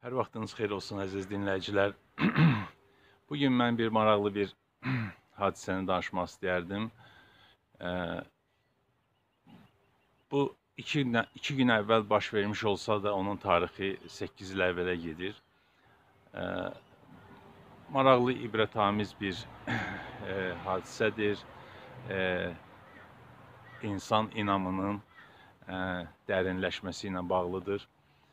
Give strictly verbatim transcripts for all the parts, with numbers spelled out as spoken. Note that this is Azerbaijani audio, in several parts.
Hər vaxtınız xeyir olsun əziz dinləyicilər. Bugün mən bir maraqlı bir hadisəni danışmaq istəyərdim. Bu iki, iki gün əvvəl baş vermiş olsa da onun tarixi səkkiz il əvvələ gedir. Maraqlı, ibrətamiz bir hadisədir. İnsan inamının dərinləşməsi ilə bağlıdır.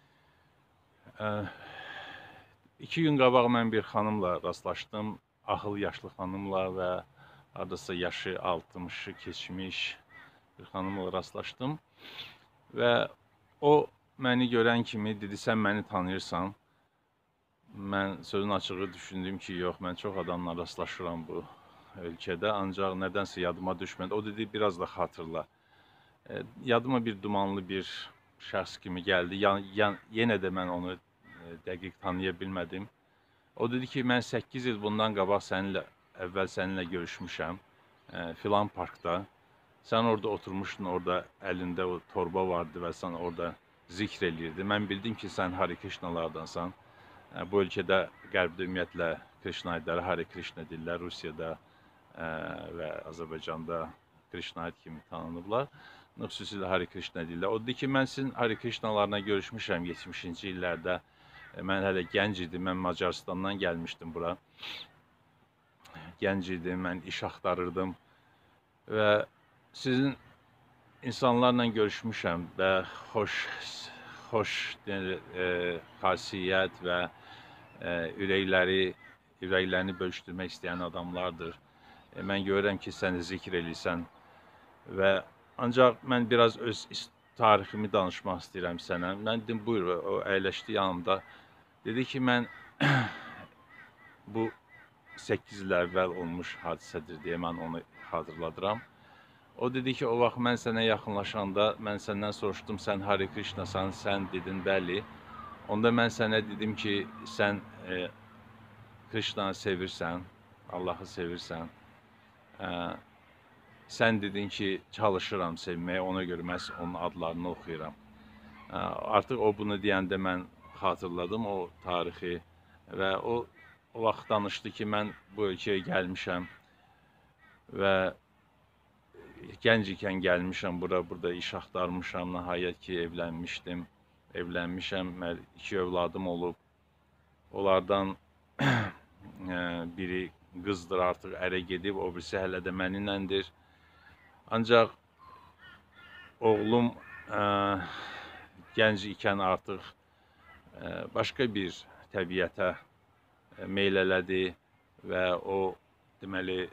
İki gün qabaq mən bir xanımla rastlaşdım, axıl yaşlı xanımla və hardasa yaşı altmışı keçmiş bir xanımla rastlaşdım və o məni görən kimi dedi, sən məni tanıyırsan. Mən sözün açığı düşündüm ki, yox, mən çox adamla rastlaşıram bu ölkədə, ancaq nədənsə yadıma düşmədi. O dedi, biraz da xatırla. E, yadıma bir dumanlı bir şəxs kimi gəldi, yan, yan, yenə də mən onu dəqiq tanıya bilmədim. O dedi ki, mən səkkiz il bundan qabaq səninlə, əvvəl səninlə görüşmüşəm e, filan parkda. Sən orada oturmuşdun, orada əlində o torba vardı və sən orada zikr eləyirdi. Mən bildim ki, sən Hare Krishnalardansan. E, bu ölkədə, qərbdə ümumiyyətlə Krishnayitləri Hare Krishna deyirlər, Rusiyada e, və Azərbaycanda Krishnayit kimi tanınıblar. Xüsusilə Hare Krishna deyirlər. O dedi ki, mən sizin Hare Krishnalarına görüşmüşəm yetmişinci illərdə. Mən hələ gənc idim, mən Macarıstandan gəlmişdim bura. Gənc idim, mən iş axtarırdım və sizin insanlarla görüşmüşəm və xoş, xoş e, xasiyyət və e, ürəkləri, ürəklərini bölüşdürmək istəyən adamlardır. E, mən görürəm ki, sən zikr eləyirsən və ancaq mən biraz öz tariximi danışmaq istəyirəm sənə. Mən dedim, buyur, o əyləşdi yanımda. Dedi ki, mən bu səkkiz il əvvəl olmuş hadisədir deyə mən onu xatırladıram. O dedi ki, o vaxt mən sənə yaxınlaşanda, mən səndən soruşdum, sən Hare Krishnasan, sən dedin, bəli. Onda mən sənə dedim ki, sən e, Krishnanı sevirsən, Allahı sevirsən. E, sən dedin ki, çalışıram sevməyə, ona görə mən onun adlarını oxuyuram. E, artıq o bunu deyəndə mən xatırladım o tarixi və o, o vaxt danışdı ki, mən bu ölkəyə gəlmişəm və gənc ikən gəlmişəm bura, burada iş axtarmışam, nəhayət ki, evlənmişdim, evlənmişəm, iki övladım olub, onlardan biri qızdır, artıq ərə gedib, o birisi hələ də mənimləndir. Ancaq oğlum ə, gənc ikən artıq başqa bir təbiətə meyl elədi və o, deməli,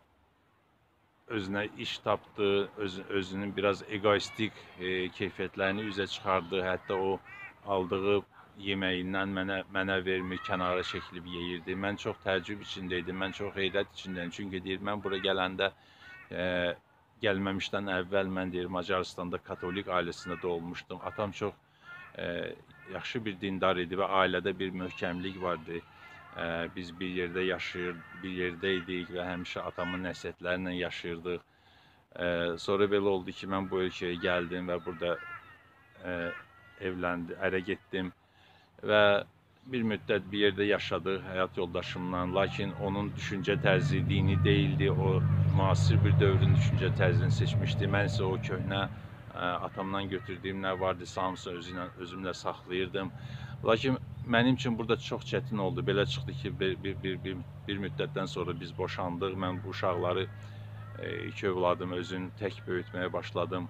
özünə iş tapdı, öz, özünün biraz egoistik e, keyfiyyətlərini üzə çıxardı. Hətta o aldığı yeməyindən mənə, mənə vermir, kənara çəkilib yeyirdi. Mən çox təəccüb içindeydim, mən çox heyrət içindeydim. Çünki deyir, mən bura gələndə, e, gəlməmişdən əvvəl mən deyir, Macaristanda katolik ailəsində doğulmuşdum. Atam çox e, yaxşı bir dindar idi və ailədə bir möhkəmlik vardı. Ee, biz bir yerdə yaşayır, bir yerdə idik və həmişə atamın nəsihətlərlə yaşayırdıq. Ee, sonra belə oldu ki, mən bu ölkəyə gəldim və burada e, evləndi, ərə getdim və bir müddət bir yerdə yaşadıq həyat yoldaşımla. Lakin onun düşüncə tərzi dini deyildi, o müasir bir dövrün düşüncə tərzini seçmişdi. Mən isə o köhnə atamdan götürdüyüm nə vardı, hamısı özümlə, özümlə saxlayırdım. Lakin mənim üçün burada çox çətin oldu. Belə çıxdı ki, bir, bir, bir, bir, bir müddətdən sonra biz boşandıq. Mən bu uşaqları, iki övladım özünü tək böyütməyə başladım.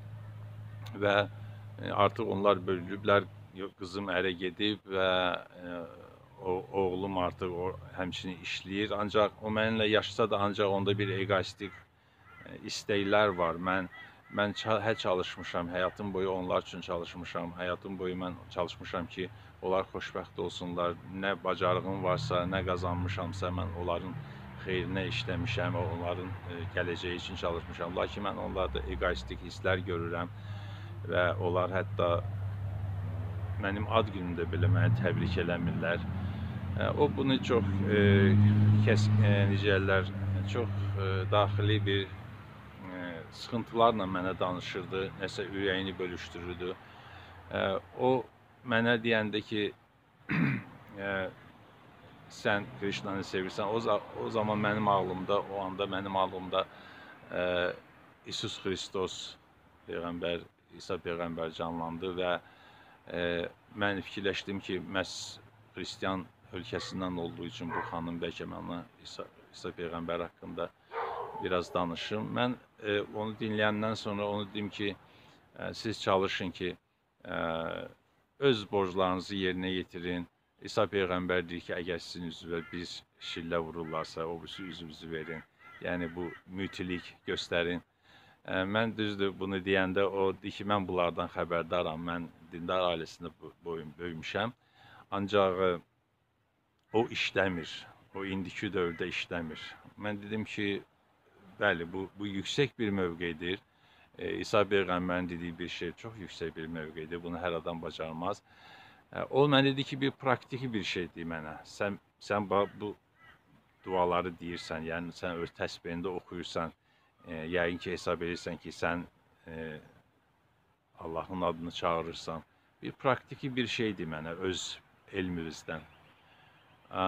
Və artıq onlar bölünüblər, qızım ərə gedib və o, oğlum artıq o, həmçinin işləyir. Ancaq o mənimlə yaşasa da ancaq onda bir egoistik istəklər var. Mən Mən hə çalışmışam, həyatım boyu onlar üçün çalışmışam, həyatım boyu mən çalışmışam ki, onlar xoşbəxt olsunlar. Nə bacarığım varsa, nə qazanmışamsa, mən onların xeyrinə işləmişəm, onların gələcəyi üçün çalışmışam. Lakin mən onlarda egoistik hisslər görürəm və onlar hətta mənim ad günümdə belə məni təbrik eləmirlər. O bunu çox, e, kəs, e, necələr, çox e, daxili bir sıxıntılarla mənə danışırdı, nəsə ürəyini bölüşdürürdü. O mənə deyəndə ki, e, sən Krishnanı sevirsən, o, o zaman mənim ağlımda, o anda mənim ağlımda e, İsus Xristos Peyğəmbər, İsa Peyğəmbər canlandı və e, mən fikirləşdim ki, məhz Xristian ölkəsindən olduğu üçün bu xanım bəlkə mənə İsa, İsa Peyğəmbər haqqında biraz danışım. Mən e, onu dinləyəndən sonra onu dedim ki, e, siz çalışın ki, e, öz borclarınızı yerinə yetirin. İsa Peyğəmbər deyir ki, əgər sizin üzvə bir şillə vururlarsa, o birisi üzvünüzü verin. Yəni bu mütilik göstərin. E, mən düzdür bunu deyəndə o deyir ki, mən bunlardan xəbərdaram. Mən dindar ailəsində böyümüşəm. Ancaq e, o işləmir. O indiki dövrdə işləmir. Mən dedim ki, bəli, bu, bu yüksək bir mövqedir. E, İsa Peyğəmbərin dediyi bir şey çox yüksək bir mövqedir. Bunu hər adam bacarmaz. E, o mənə dedi ki, bir praktiki bir şeydir mənə. Sən, sən bu duaları deyirsən, yəni sən öz təsbihində oxuyursan, e, yəqin ki, hesab edirsən ki, sən e, Allahın adını çağırırsan. Bir praktiki bir şeydir mənə öz elmimizdən. E,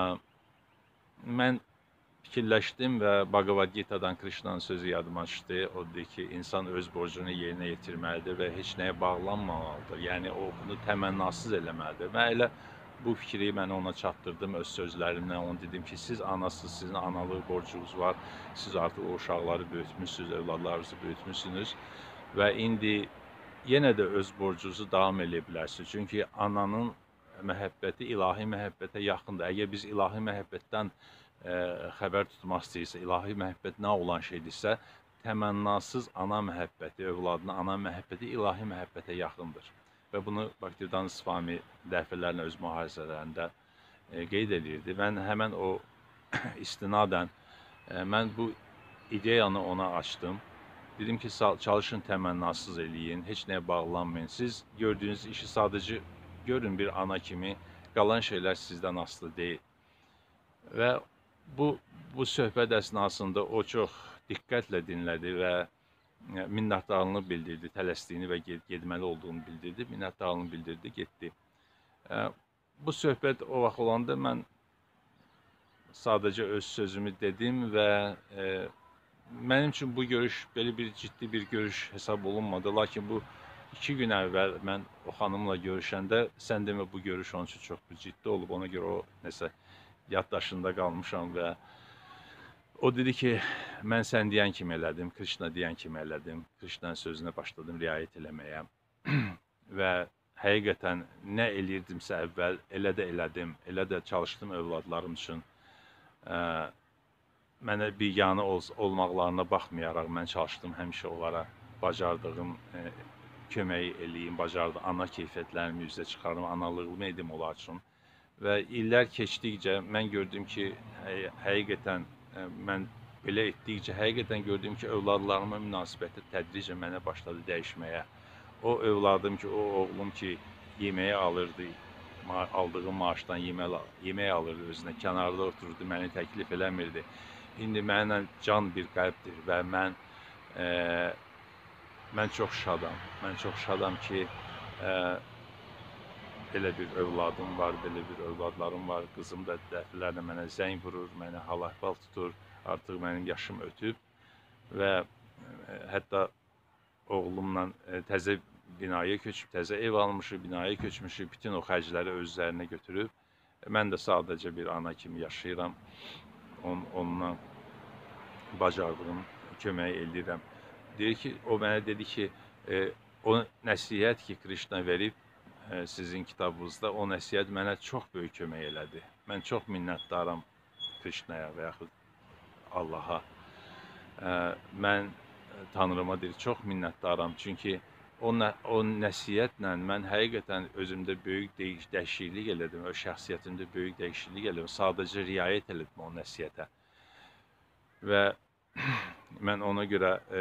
mən fikirləşdim və Bhagavad Gita'dan Krishnanın sözü yadıma düşdü. O deyir ki, insan öz borcunu yerinə yetirməlidir və heç nəyə bağlanmamalıdır. Yəni, o, bunu təmənnasız eləməlidir. Mən elə bu fikri mən ona çatdırdım öz sözlərimlə. Ona dedim ki, siz anasız, sizin analıq borcunuz var. Siz artıq o uşaqları böyütmüşsünüz, evladlarınızı böyütmüşsünüz. Və indi yenə də öz borcunuzu davam edə bilərsiniz. Çünki ananın məhəbbəti ilahi məhəbbətə yaxındır. Əgər biz ilahi məhəbbətdən e, xəbər tutmaq istəyirsə, ilahi məhəbbət nə olan şeydirsə, təmənnasız ana məhəbbəti, övladına ana məhəbbəti ilahi məhəbbətə yaxındır. Və bunu Bhaktivedanta Swami dəfələrlə öz mühazirələrində e, qeyd edirdi. Mən həmən o istinadən e, mən bu ideyanı ona açdım. Dedim ki, çalışın təmənnasız eləyin, heç nəyə bağlanmayın. Siz gördüyünüz işi sadəcə görün bir ana kimi, qalan şeylər sizdən asılı deyil. Və bu, bu söhbət əsnasında o çox diqqətlə dinlədi və minnətdarlığını bildirdi, tələsdiyini və getməli olduğunu bildirdi, minnətdarlığını bildirdi, getdi. Bu söhbət o vaxt olanda mən sadəcə öz sözümü dedim və e, mənim üçün bu görüş belə bir ciddi bir görüş hesab olunmadı. Lakin bu iki gün əvvəl mən o xanımla görüşəndə sən demə bu görüş onun üçün çox ciddi olub. Ona görə o nəsə yaddaşında qalmışam və o dedi ki, mən sən deyən kimi elədim, Krishna deyən kimi elədim. Krishnanın sözünə başladım riayət eləməyə və həqiqətən nə eləyirdimsə əvvəl elə də elədim, elə də çalışdım övladlarım üçün. Ə, mənə biganə ol olmaqlarına baxmayaraq mən çalışdım həmişə onlara bacardığım e, köməyi eləyim, bacardı ana keyfiyyətlərimi üzə çıxarım, analığımı edim onlar üçün. Və illər keçdikcə mən gördüm ki, hə həqiqətən ə, mən belə etdikcə həqiqətən gördüm ki, övladlarıma münasibəti tədricən mənə başladı dəyişməyə. O övladım ki, o oğlum ki, yeməyi alırdı, ma aldığı maaşdan yemək, yemək alırdı özünə, kənarda otururdu, məni təklif eləmirdi. İndi mənimlə can bir qəlbdir və mən e, mən çox şadam. Mən çox şadam ki, e, belə bir övladım var, belə bir övladlarım var. Qızım da dəfələrlə mənə zəng vurur, mənə hal-əhval tutur. Artıq mənim yaşım ötüb və e, hətta oğlumla e, təzə binaya köçüb, təzə ev almışıq, binaya köçmüşük, bütün o xərcləri öz üzərinə götürüb. E, mən də sadəcə bir ana kimi yaşayıram. On, onunla bacardığım köməyi eləyirəm. Deyir ki, o mənə dedi ki, e, o nəsihət ki, Krishna verib e, sizin kitabınızda, o nəsihət mənə çox böyük kömək elədi. Mən çox minnətdaram Krishnaya və yaxud Allaha. E, mən Tanrıma deyir, çox minnətdaram. Çünki o, nə, o nəsihətlə mən həqiqətən özümdə böyük dəyiş, dəyişiklik elədim, o şəxsiyyətimdə böyük dəyişiklik elədim. Sadəcə riayət elədim o nəsihətə. Və mən ona görə e,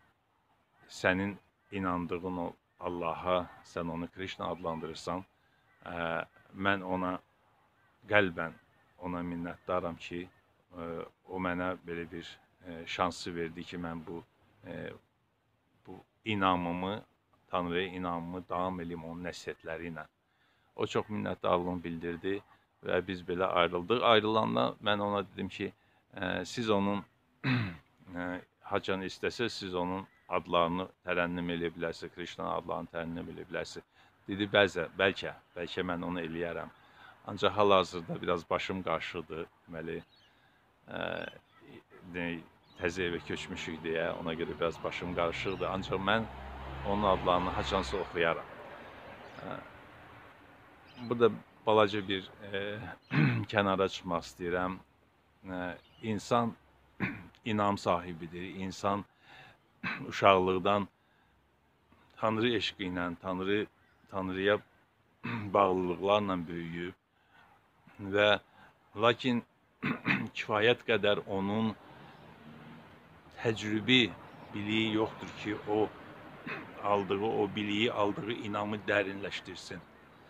sənin inandığın o Allaha, sən onu Krishna adlandırırsan, e, mən ona qəlbən ona minnətdaram ki, e, o mənə belə bir e, şansı verdi ki, mən bu, e, bu inamımı, Tanrıya inamımı davam edeyim onun nəsihətləri ilə. O çox minnətdarlığını bildirdi və biz belə ayrıldıq. Ayrılanda mən ona dedim ki, e, siz onun e, haçan istəsəz, siz onun adlarını tərənnüm eləyə bilərsiniz, Krişna adlarını tərənnüm eləyə bilərsiniz. Dedi, bəzə, bəlkə, bəlkə mən onu eləyərəm. Ancaq hal-hazırda biraz başım qarşıdır, deməli, e, təzə evə köçmüşük deyə, ona görə biraz başım qarışıqdır. Ancaq mən onun adlarını haçansa oxuyaram. E, burada balaca bir e, kənara çıxmaq istəyirəm. E, insan inam sahibidir. İnsan uşaqlıqdan Tanrı eşqi ilə, Tanrı, Tanrıya bağlılıqlarla böyüyüb və lakin kifayət qədər onun təcrübi biliyi yoxdur ki, o aldığı, o biliyi, aldığı inamı dərinləşdirsin.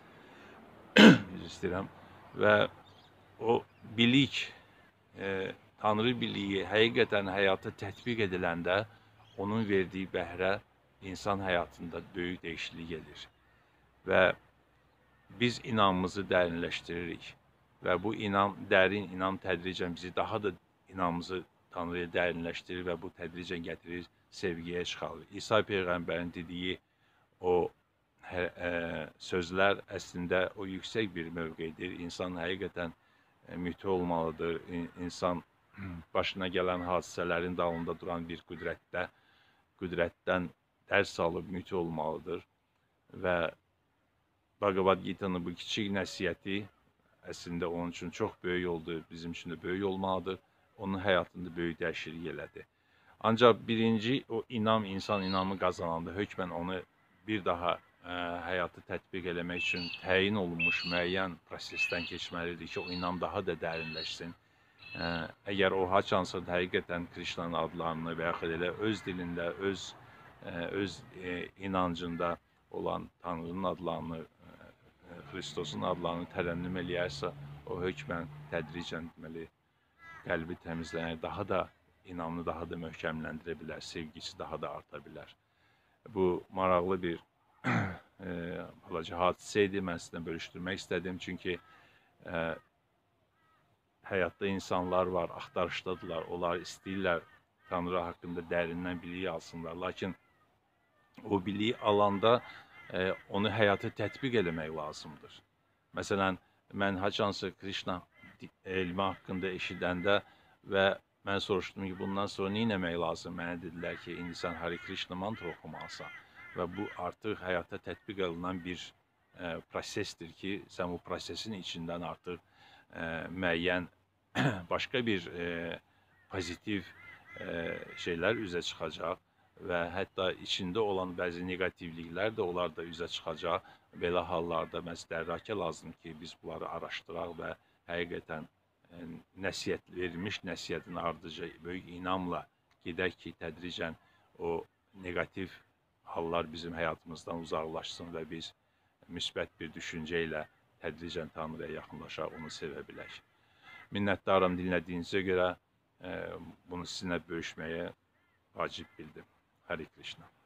İstəyirəm və o bilik, e, Tanrı biliyi həqiqətən həyata tətbiq ediləndə onun verdiyi bəhrə insan həyatında böyük dəyişiklik gedir. Və biz inamımızı dərinləşdiririk və bu inam, dərin inam tədricən bizi daha da inamımızı Tanrıya dərinləşdirir və bu tədricən gətirir, sevgiyə çıxarır. İsa Peyğəmbərin dediyi o hə, ə, sözlər əslində o yüksək bir mövqedir. İnsan həqiqətən mütə olmalıdır. İnsan başına gələn hadisələrin dalında duran bir qüdrətdə, qüdrətdən dərs alıb mütə olmalıdır. Və Bhagavad Gita'nın bu kiçik nəsiyyəti əslində onun üçün çox böyük oldu, bizim üçün də böyük olmalıdır. Onun həyatında böyük dəyişiklik elədi. Ancaq birinci o inam, insan inamı qazananda hökmən onu bir daha ə, həyatı tətbiq eləmək üçün təyin olunmuş müəyyən prosesdən keçməlidir ki, o inam daha da dərinləşsin. Ə, əgər o haçansa həqiqətən Krişnanın adlarını və yaxud elə öz dilində, öz, ə, öz ə, inancında olan Tanrının adlarını, Xristosun adlarını tərənnüm eləyərsə, o hökmən tədricən deməli, qəlbi təmizlənər, daha da inamını daha da möhkəmləndirə bilər, sevgisi daha da arta bilər. Bu maraqlı bir e, balaca hadisə idi, mən sizinlə bölüşdürmək istədim, çünki e, həyatda insanlar var, axtarışdadılar, onlar istəyirlər Tanrı haqqında dərindən biliyi alsınlar, lakin o biliyi alanda e, onu həyata tətbiq eləmək lazımdır. Məsələn, mən haçansa Krişna elmi haqqında eşidəndə və mən soruşdum ki, bundan sonra nə etmək lazım? Mənə dedilər ki, indi sən Hare Krishna mantra oxumalısan və bu artıq həyata tətbiq olunan bir e, prosesdir ki, sən bu prosesin içindən artıq e, müəyyən başqa bir e, pozitiv e, şeylər üzə çıxacaq və hətta içində olan bəzi negativliklər də onlar da üzə çıxacaq. Belə hallarda məsləhətə lazım ki, biz bunları araşdıraq və həqiqətən nəsiyyət verilmiş nəsiyyətin ardıca böyük inamla gedək ki, tədricən o negativ hallar bizim həyatımızdan uzaqlaşsın və biz müsbət bir düşüncə ilə tədricən Tanrıya yaxınlaşaq, onu sevə bilək. Minnətdaram dinlədiyinizə görə, bunu sizinlə bölüşməyə vacib bildim. Hare Krishna.